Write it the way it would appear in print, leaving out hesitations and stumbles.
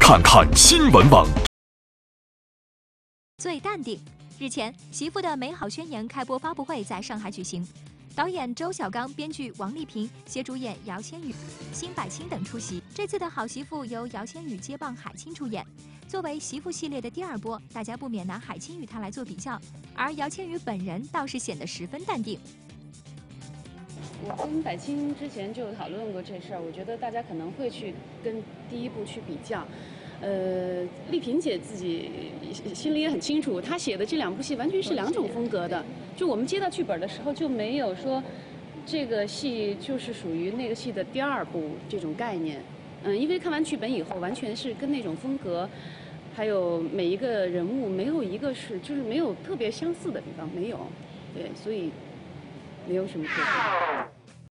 看看新闻网。 最淡定。日前，《媳妇的美好宣言》开播发布会在上海举行，导演周小刚、编剧王丽萍携主演姚千羽、辛柏青等出席。这次的好媳妇由姚千羽接棒海清出演。作为媳妇系列的第2波，大家不免拿海清与她来做比较，而姚千羽本人倒是显得十分淡定。 我跟柏青之前就讨论过这事儿，我觉得大家可能会去跟第1部去比较。丽萍姐自己心里也很清楚，她写的这2部戏完全是2种风格的。就我们接到剧本的时候，就没有说这个戏就是属于那个戏的第2部这种概念。因为看完剧本以后，完全是跟那种风格，还有每一个人物没有一个是就是没有特别相似的地方，没有。对，所以没有什么特别。